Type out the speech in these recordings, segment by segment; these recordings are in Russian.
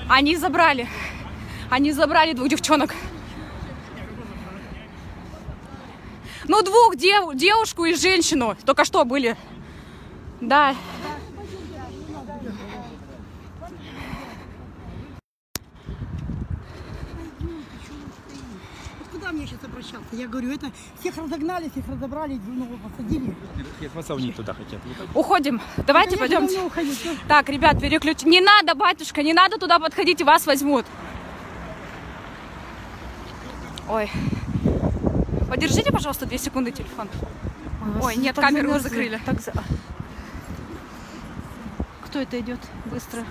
Они забрали 2 девчонок. Ну, 2 девушку и женщину. Только что были. Да. Куда мне сейчас обращаться? Я говорю, это всех разогнали, всех разобрали, посадили. Они туда хотят. Уходим. Давайте пойдемте. Так, ребят, переключи. Не надо, батюшка, не надо туда подходить, и вас возьмут. Ой. Подержите, пожалуйста, 2 секунды телефон. Ой, нет, камеру уже закрыли. Так... Кто это идет? Быстро.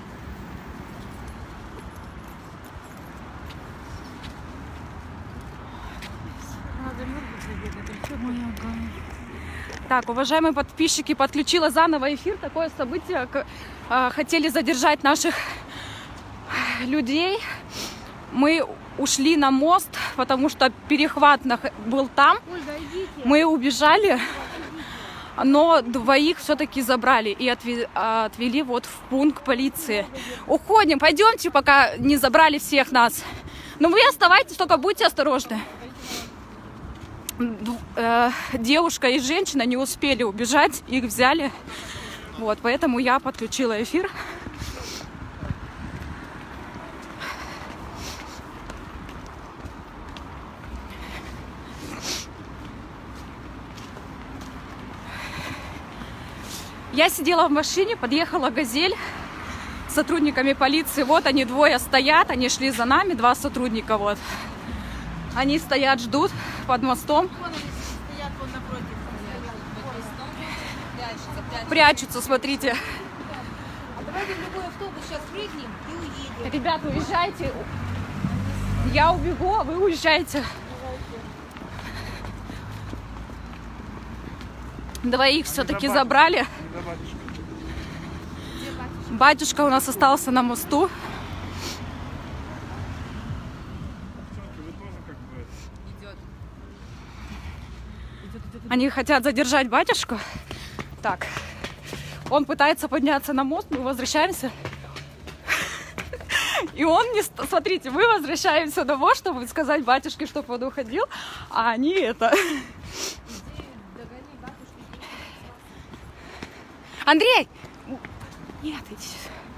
Так, уважаемые подписчики, подключила заново эфир. Такое событие. Хотели задержать наших людей. Мы ушли на мост, потому что перехват был там. Мы убежали, но 2 все-таки забрали и отвели вот в пункт полиции. Уходим, пойдемте, пока не забрали всех нас. Но вы оставайтесь, только будьте осторожны. Девушка и женщина не успели убежать, их взяли. Вот, поэтому я подключила эфир. Я сидела в машине, подъехала «Газель» с сотрудниками полиции. Вот они 2 стоят, они шли за нами, 2 сотрудника вот. Они стоят, ждут под мостом. Прячутся, смотрите. Давайте в любой автобус сейчас прыгнем и уедем. Ребята, уезжайте. Я убегу, а вы уезжаете. 2 все-таки забрали. Батюшка у нас остался на мосту. Они хотят задержать батюшку. Так, он пытается подняться на мост, мы возвращаемся. И он не... Смотрите, мы возвращаемся до того, чтобы сказать батюшке, чтобы он уходил, а они это... Андрей! Нет, иди.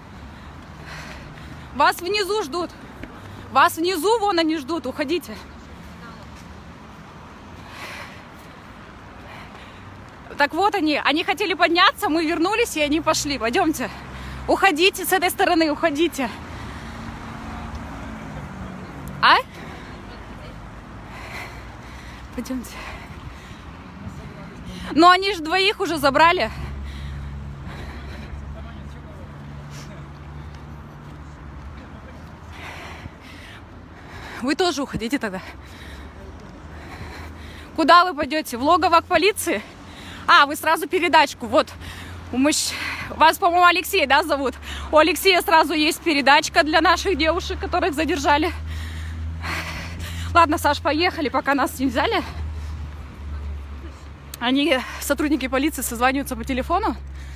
Вас внизу ждут. Вас внизу, вон они ждут, уходите. Так вот они хотели подняться, мы вернулись, и они пошли. Пойдемте. Уходите с этой стороны, уходите. А? Пойдемте. Но они же 2 уже забрали. Вы тоже уходите тогда. Куда вы пойдете? В логово к полиции? А, вы сразу передачку. Вот. Вас, по-моему, Алексей, да, зовут? У Алексея сразу есть передачка для наших девушек, которых задержали. Ладно, Саш, поехали, пока нас не взяли. Они, сотрудники полиции, созваниваются по телефону.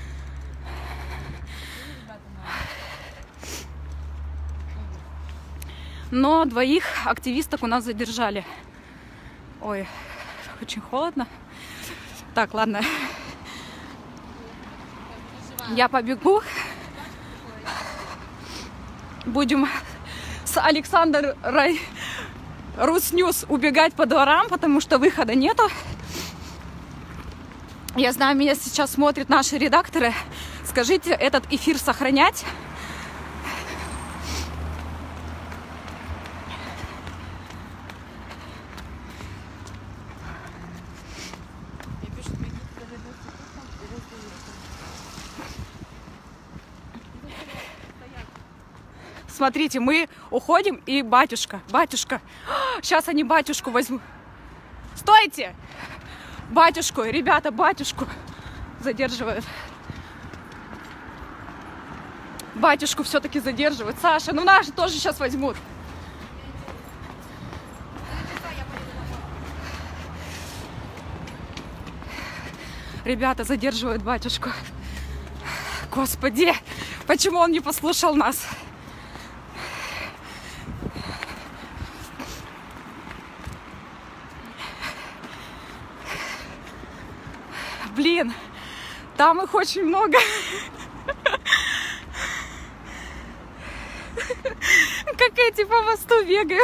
Но 2 активисток у нас задержали. Ой, очень холодно. Так, ладно. Я побегу. Будем с Александрой Руснюс убегать по дворам, потому что выхода нету. Я знаю, меня сейчас смотрят наши редакторы. Скажите, этот эфир сохранять? Смотрите, мы уходим, и батюшка. Сейчас они батюшку возьмут. Стойте! Батюшку, ребята, батюшку задерживают. Батюшку все-таки задерживают. Саша, ну нас же тоже сейчас возьмут. Ребята задерживают батюшку. Господи, почему он не послушал нас? Блин, там их очень много. Как эти по мосту бегаю.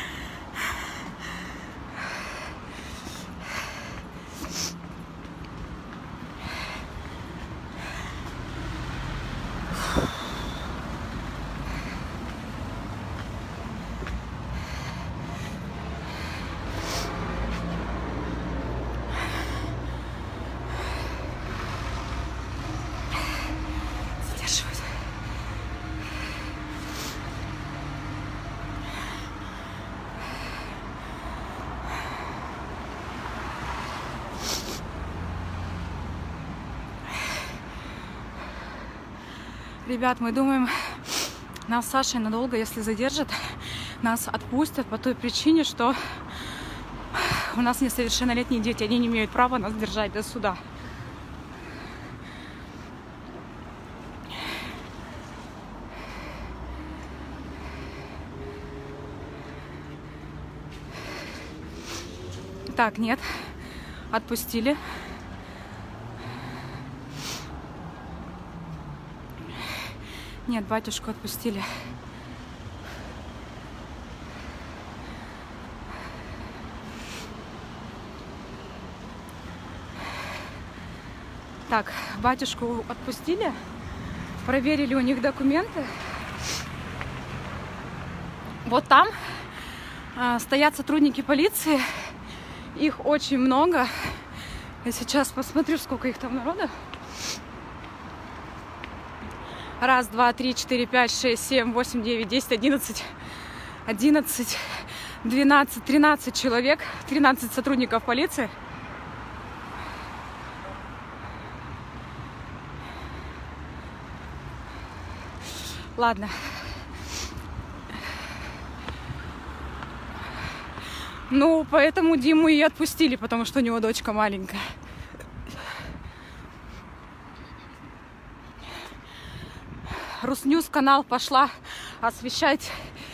Задерживаюсь. Ребят, мы думаем, нас с Сашей надолго, если задержат, нас отпустят по той причине, что у нас несовершеннолетние дети, они не имеют права нас держать до суда. Так, нет, отпустили. Нет, батюшку отпустили. Так, батюшку отпустили. Проверили у них документы. Вот там стоят сотрудники полиции. Их очень много. Я сейчас посмотрю, сколько их там народа. 1, 2, 3, 4, 5, 6, 7, 8, 9, 10, 11, 11, 12, 13 человек, 13 сотрудников полиции. Ладно. Ну, поэтому Диму и отпустили, потому что у него дочка маленькая. Русньюз канал пошла освещать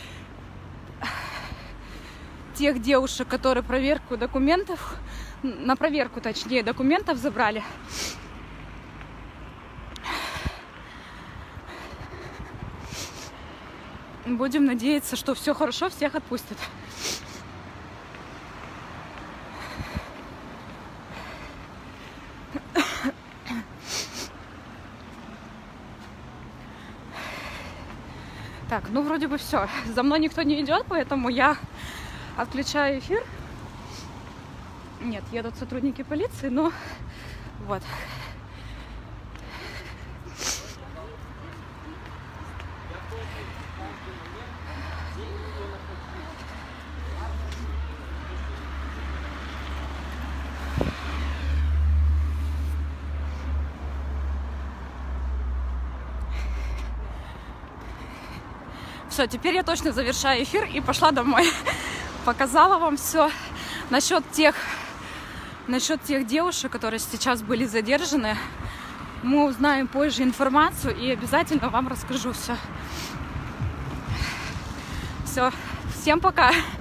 тех девушек, которые проверку документов, на проверку, точнее, документов забрали. Будем надеяться, что все хорошо, всех отпустят. Так, ну вроде бы все. За мной никто не идет, поэтому я отключаю эфир. Нет, едут сотрудники полиции, но вот. Все, теперь я точно завершаю эфир и пошла домой. Показала вам все насчет тех девушек, которые сейчас были задержаны. Мы узнаем позже информацию и обязательно вам расскажу все. Все, всем пока.